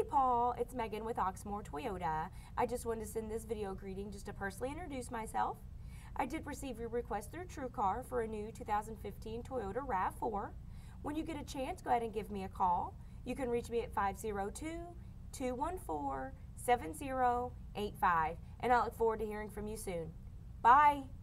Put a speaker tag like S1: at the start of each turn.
S1: Paul, it's Megan with Oxmoor Toyota. I just wanted to send this video greeting just to personally introduce myself. I did receive your request through TrueCar for a new 2015 Toyota RAV4. When you get a chance, go ahead and give me a call. You can reach me at 502-214-7085, and I look forward to hearing from you soon. Bye.